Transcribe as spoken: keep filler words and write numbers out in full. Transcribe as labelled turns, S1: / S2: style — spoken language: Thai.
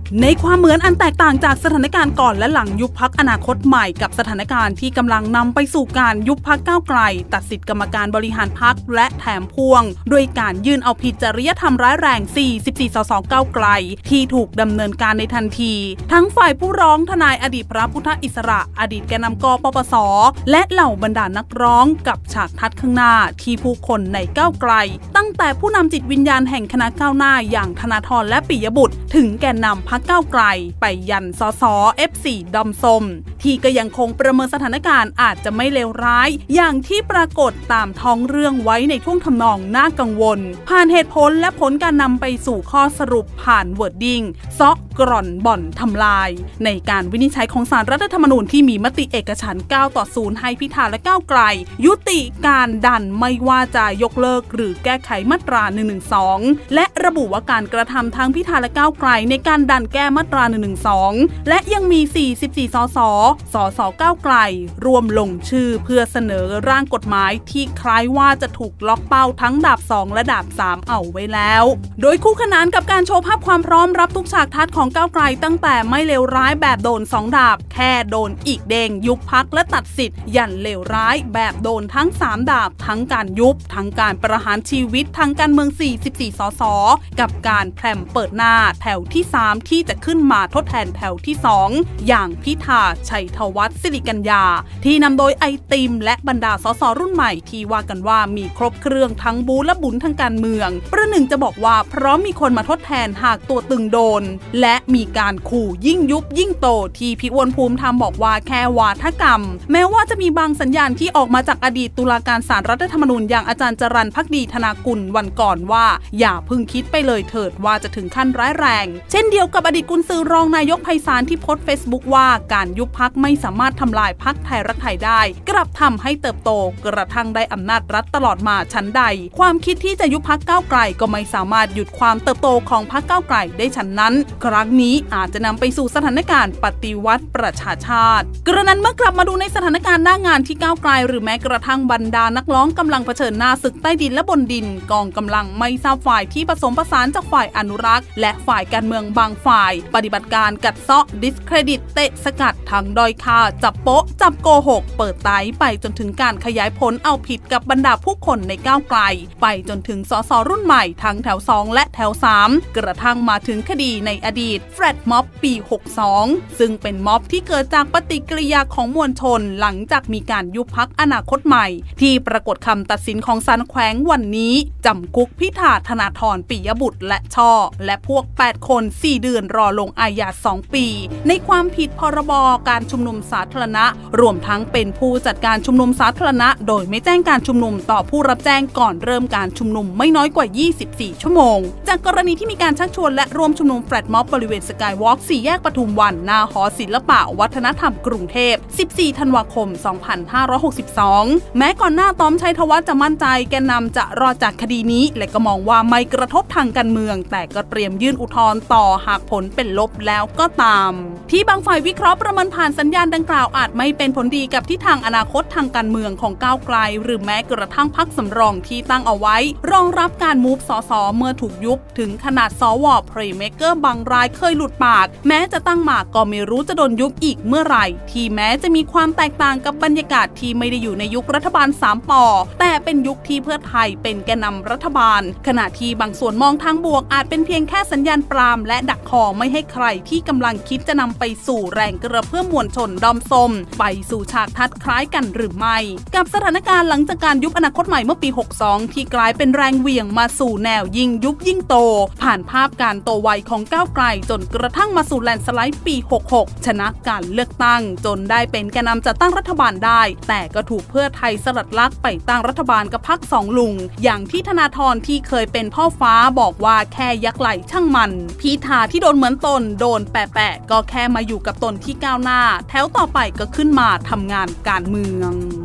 S1: ในความเหมือนอันแตกต่างจากสถานการณ์ก่อนและหลังยุบพรรคอนาคตใหม่กับสถานการณ์ที่กำลังนำไปสู่การยุบพรรคก้าวไกลตัดสิทธิกรรมการบริหารพรรคและแถมพ่วงด้วยการยื่นเอาผิดจริยธรรมร้ายแรงสี่สิบสี่สสก้าวไกลที่ถูกดำเนินการในทันทีทั้งฝ่ายผู้ร้องทนายอดีตพระพุทธอิสระอดีตแกนนำกปปสและเหล่าบรรดานักร้องกับฉากทัดข้างหน้าที่ผู้คนในก้าวไกลตั้งแต่ผู้นำจิตวิญญาณแห่งคณะก้าวหน้าอย่างธนาธรและปิยบุตรถึงแกนนำพรรคก้าวไกลไปยันสส เอฟ โฟร์ ดอมส้มที่ก็ยังคงประเมินสถานการณ์อาจจะไม่เลวร้ายอย่างที่ปรากฏตามท้องเรื่องไว้ในท่วงทำนองน่ากังวลผ่านเหตุผลและผลการนำไปสู่ข้อสรุปผ่านเวิร์ดดิ้งซอกกร่อนบ่อนทำลายในการวินิจฉัยของศาลรัฐธรรมนูญที่มีมติเอกฉันท์เก้าต่อศูนย์ให้พิธาและก้าวไกลยุติการดันไม่ว่าจะยกเลิกหรือแก้ไขมาตราหนึ่งหนึ่งสองและระบุว่าการกระทำทั้งพิธาและก้าวไกลในการดันแก้มาตราหนึ่งหนึ่งสองและยังมีสี่สิบสี่สสสสก้าวไกลรวมลงชื่อเพื่อเสนอร่างกฎหมายที่คล้ายว่าจะถูกล็อกเป้าทั้งดาบสองและดาบสามเอาไว้แล้วโดยคู่ขนานกับการโชว์ภาพความพร้อมรับทุกฉากทัศน์ของก้าวไกลตั้งแต่ไม่เลวร้ายแบบโดนสองดาบแค่โดนอีกเด้งยุบพรรคและตัดสิทธิ์ยันเลวร้ายแบบโดนทั้งสามดาบทั้งการยุบทั้งการประหารชีวิตทั้งการเมืองสี่สิบสี่สสกับการแพร่มเปิดหน้าแถวที่สามที่จะขึ้นมาทดแทนแถวที่สองอย่างพิธาชัยธวัฒน์สิริกัญญาที่นำโดยไอติมและบรรดาสสรุ่นใหม่ที่ว่ากันว่ามีครบเครื่องทั้งบูและบุญทางการเมืองประหนึ่งจะบอกว่าพร้อมมีคนมาทดแทนหากตัวตึงโดนและมีการขู่ยิ่งยุบยิ่งโตที่พี่อ้วนภูมิธรรมบอกว่าแค่วาทกรรมแม้ว่าจะมีบางสัญญาณที่ออกมาจากอดีตตุลาการศาลรัฐธรรมนูญอย่างอาจารย์จรัญภักดีธนากุลวันก่อนว่าอย่าพึ่งคิดไปเลยเถิดว่าจะถึงขั้นร้ายแรงเช่นเดียวกับอดีตกุญซือรองนายกไพศาลที่โพสต์เฟซบุ๊กว่าการยุบพรรคไม่สามารถทำลายพรรคไทยรักไทยได้กลับทำให้เติบโตกระทั่งได้อำนาจรัฐตลอดมาชั้นใดความคิดที่จะยุบพรรคก้าวไกลก็ไม่สามารถหยุดความเติบโตของพรรคก้าวไกลได้ฉันนั้นครั้งนี้อาจจะนำไปสู่สถานการณ์ปฏิวัติประชาชาติกระนั้นเมื่อกลับมาดูในสถานการณ์หน้างานที่ก้าวไกลหรือแม้กระทั่งบรรดานักร้องกำลังเผชิญหน้าศึกใต้ดินและบนดินกองกำลังไม่ทราบฝ่ายที่ผสมผสานจากฝ่ายอนุรักษ์และฝ่ายการเมืองบางฝ่ายปฏิบัติการกัดเซาะดิสเครดิตเตะสกัดทั้งดอยคาจับโป๊ะจับโกหกเปิดไต้ไปจนถึงการขยายผลเอาผิดกับบรรดาผู้คนในก้าวไกลไปจนถึงสสรุ่นใหม่ทั้งแถวสองและแถวสามกระทั่งมาถึงคดีในอดีตแฟลตม็อบปีหกสองซึ่งเป็นม็อบที่เกิดจากปฏิกิริยาของมวลชนหลังจากมีการยุบพรรคอนาคตใหม่ที่ปรากฏคำตัดสินของศาลแขวงวันนี้จำคุกพิธาธนาธรปิยบุตรและช่อและพวกแปดคนสี่เดือนรอลงอาญาสองปีในความผิดพรบการชุมนุมสาธารณะรวมทั้งเป็นผู้จัดการชุมนุมสาธารณะโดยไม่แจ้งการชุมนุมต่อผู้รับแจ้งก่อนเริ่มการชุมนุมไม่น้อยกว่ายี่สิบสี่ชั่วโมงจากกรณีที่มีการชักชวนและร่วมชุมนุมแฟลตม็อบบริเวณสกายวอล์กสี่แยกปทุมวันหน้าหอศิลปะวัฒนธรรมกรุงเทพสิบสี่ธันวาคมสองพันห้าร้อยหกสิบสองแม้ก่อนหน้าต้อมชัยธวัฒน์จะมั่นใจแกนนำจะรอดจากคดีนี้และก็มองว่าไม่กระทบทางการเมืองแต่ก็เตรียมยื่นอุทธรณ์ต่อหากผลเป็นลบแล้วก็ตามที่บางฝ่ายวิเคราะห์ประเมินผ่านสัญญาณดังกล่าวอาจไม่เป็นผลดีกับทิศทางอนาคตทางการเมืองของก้าวไกลหรือแม้กระทั่งพรรคสำรองที่ตั้งเอาไว้รองรับการมูฟสสเมื่อถูกยุบถึงขนาดสวเพลย์เมเกอร์บางรายเคยหลุดปากแม้จะตั้งหมากก็ไม่รู้จะโดนยุบอีกเมื่อไหร่ที่แม้จะมีความแตกต่างกับบรรยากาศที่ไม่ได้อยู่ในยุครัฐบาลสามปอแต่เป็นยุคที่เพื่อไทยเป็นแกนนำรัฐบาลขณะที่บางส่วนมองทางบวกอาจเป็นเพียงแค่สัญญาณปรามและดักคอไม่ให้ใครที่กำลังคิดจะนำไปสู่แรงกระเพื่อมมวลชนดอมส้มไปสู่ฉากทัดคล้ายกันหรือไม่กับสถานการณ์หลังจากการยุบอนาคตใหม่เมื่อปีหกสองที่กลายเป็นแรงเหวี่ยงมาสู่แนวยิ่งยุบยิ่งโตผ่านภาพการโตไวของก้าวไกลจนกระทั่งมาสู่แลนด์สไลด์ปีหกหกชนะการเลือกตั้งจนได้เป็นแกนนำจัดตั้งรัฐบาลได้แต่ก็ถูกเพื่อไทยสลัดลักไปตั้งรัฐบาลกับพรรคสองลุงอย่างที่ธนาธรที่เคยเป็นพ่อฟ้าบอกว่าแค่ยักไหลช่างมันพิธาที่โดนเหมือนตนโดนแปะๆก็แค่มาอยู่กับตนที่ก้าวหน้าแถวต่อไปก็ขึ้นมาทำงานการเมือง